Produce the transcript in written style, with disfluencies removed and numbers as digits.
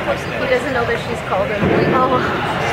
He doesn't know that she's called him. Oh.